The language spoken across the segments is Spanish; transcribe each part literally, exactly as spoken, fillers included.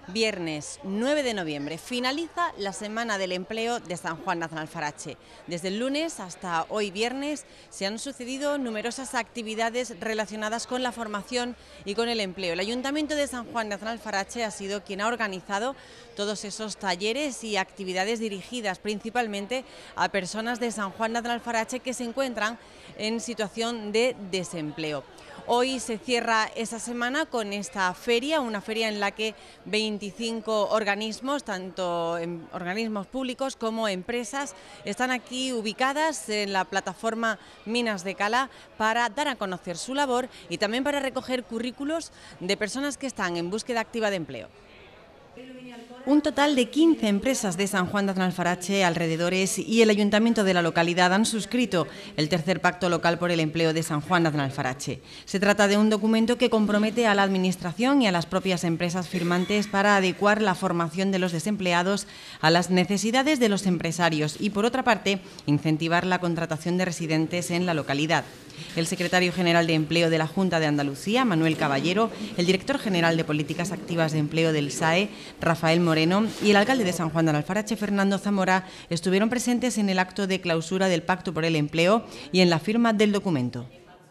Viernes nueve de noviembre finaliza la Semana del Empleo de San Juan de Aznalfarache. Desde el lunes hasta hoy viernes se han sucedido numerosas actividades relacionadas con la formación y con el empleo. El Ayuntamiento de San Juan de Aznalfarache ha sido quien ha organizado todos esos talleres y actividades dirigidas principalmente a personas de San Juan de Aznalfarache que se encuentran en situación de desempleo. Hoy se cierra esa semana con esta feria, una feria en la que veinticinco organismos, tanto en organismos públicos como empresas, están aquí ubicadas en la plataforma Minas de Cala para dar a conocer su labor y también para recoger currículos de personas que están en búsqueda activa de empleo. Un total de quince empresas de San Juan de Aznalfarache, alrededores y el ayuntamiento de la localidad han suscrito el tercer Pacto Local por el Empleo de San Juan de Aznalfarache. Se trata de un documento que compromete a la Administración y a las propias empresas firmantes para adecuar la formación de los desempleados a las necesidades de los empresarios y, por otra parte, incentivar la contratación de residentes en la localidad. El secretario general de Empleo de la Junta de Andalucía, Manuel Caballero, el director general de Políticas Activas de Empleo del S A E, Rafael Moreno, y el alcalde de San Juan de Aznalfarache, Fernando Zamora, estuvieron presentes en el acto de clausura del Pacto por el Empleo y en la firma del documento.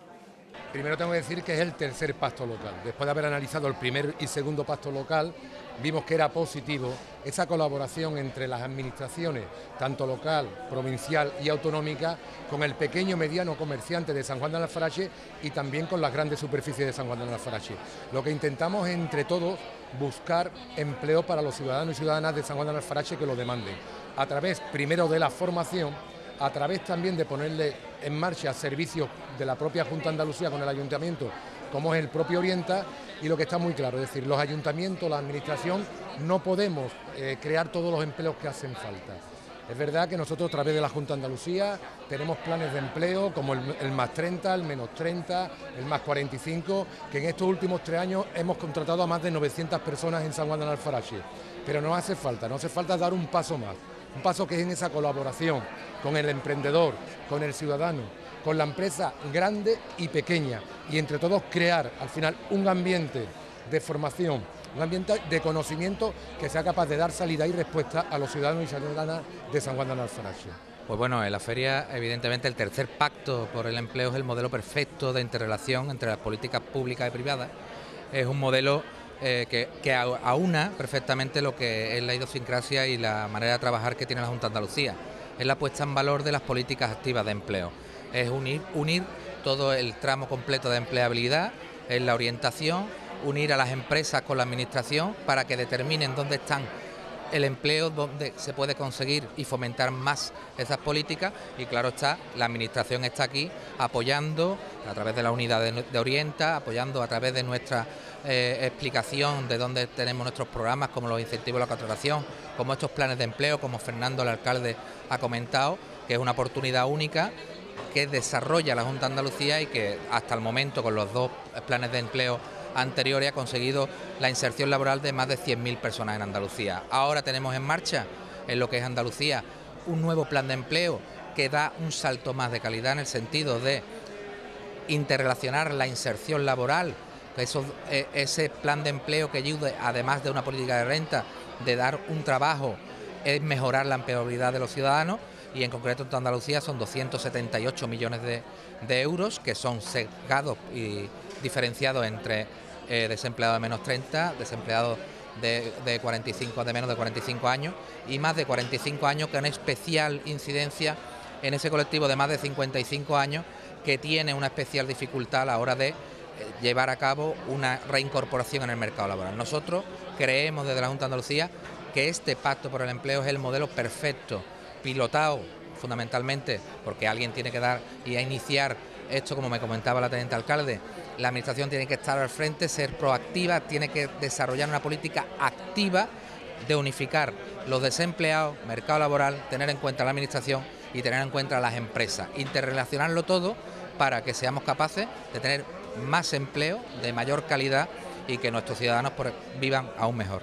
Primero tengo que decir que es el tercer pacto local. Después de haber analizado el primer y segundo pacto local, vimos que era positivo esa colaboración entre las administraciones, tanto local, provincial y autonómica, con el pequeño mediano comerciante de San Juan de Aznalfarache y también con las grandes superficies de San Juan de Aznalfarache. Lo que intentamos es, entre todos, buscar empleo para los ciudadanos y ciudadanas de San Juan de Aznalfarache que lo demanden, a través primero de la formación, a través también de ponerle en marcha servicios de la propia Junta de Andalucía con el Ayuntamiento, como es el propio Orienta, y lo que está muy claro, es decir, los ayuntamientos, la administración, no podemos eh, crear todos los empleos que hacen falta. Es verdad que nosotros a través de la Junta de Andalucía tenemos planes de empleo como el, el más treinta, el menos treinta, el más cuarenta y cinco, que en estos últimos tres años hemos contratado a más de novecientas personas en San Juan de Aznalfarache, pero no hace falta, no hace falta dar un paso más. Un paso que es en esa colaboración con el emprendedor, con el ciudadano, con la empresa grande y pequeña, y entre todos crear al final un ambiente de formación, un ambiente de conocimiento que sea capaz de dar salida y respuesta a los ciudadanos y ciudadanas de San Juan de Aznalfarache. Pues bueno, en la feria, evidentemente, el tercer pacto por el empleo es el modelo perfecto de interrelación entre las políticas públicas y privadas. Es un modelo Eh, que, que aúna perfectamente lo que es la idiosincrasia y la manera de trabajar que tiene la Junta de Andalucía. Es la puesta en valor de las políticas activas de empleo. Es unir, unir todo el tramo completo de empleabilidad, es la orientación, unir a las empresas con la administración para que determinen dónde están el empleo, donde se puede conseguir y fomentar más esas políticas, y claro está, la administración está aquí apoyando a través de la unidad de, de Orienta, apoyando a través de nuestra eh, explicación de dónde tenemos nuestros programas, como los incentivos a la contratación, como estos planes de empleo, como Fernando, el alcalde, ha comentado, que es una oportunidad única que desarrolla la Junta de Andalucía y que hasta el momento, con los dos planes de empleo anteriores, ha conseguido la inserción laboral de más de cien mil personas en Andalucía. Ahora tenemos en marcha, en lo que es Andalucía, un nuevo plan de empleo que da un salto más de calidad en el sentido de interrelacionar la inserción laboral, eso, eh, ese plan de empleo que ayude, además de una política de renta, de dar un trabajo, es mejorar la empleabilidad de los ciudadanos, y en concreto en Andalucía son doscientos setenta y ocho millones de, de euros que son sesgados y diferenciados entre eh, desempleados de menos treinta, desempleados de, de, cuarenta y cinco, de menos de cuarenta y cinco años y más de cuarenta y cinco años, con especial incidencia en ese colectivo de más de cincuenta y cinco años que tiene una especial dificultad a la hora de eh, llevar a cabo una reincorporación en el mercado laboral. Nosotros creemos desde la Junta de Andalucía que este pacto por el empleo es el modelo perfecto, pilotado fundamentalmente porque alguien tiene que dar y a iniciar esto, como me comentaba la teniente alcalde. La administración tiene que estar al frente, ser proactiva, tiene que desarrollar una política activa de unificar los desempleados, mercado laboral, tener en cuenta la administración y tener en cuenta las empresas, interrelacionarlo todo para que seamos capaces de tener más empleo de mayor calidad y que nuestros ciudadanos vivan aún mejor.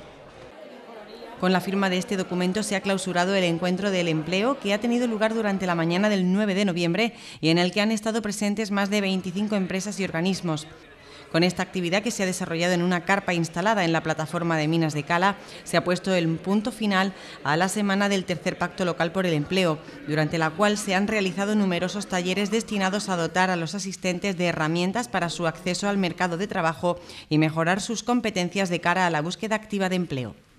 Con la firma de este documento se ha clausurado el encuentro del empleo que ha tenido lugar durante la mañana del nueve de noviembre y en el que han estado presentes más de veinticinco empresas y organismos. Con esta actividad, que se ha desarrollado en una carpa instalada en la plataforma de Minas de Cala, se ha puesto el punto final a la semana del tercer Pacto Local por el Empleo, durante la cual se han realizado numerosos talleres destinados a dotar a los asistentes de herramientas para su acceso al mercado de trabajo y mejorar sus competencias de cara a la búsqueda activa de empleo.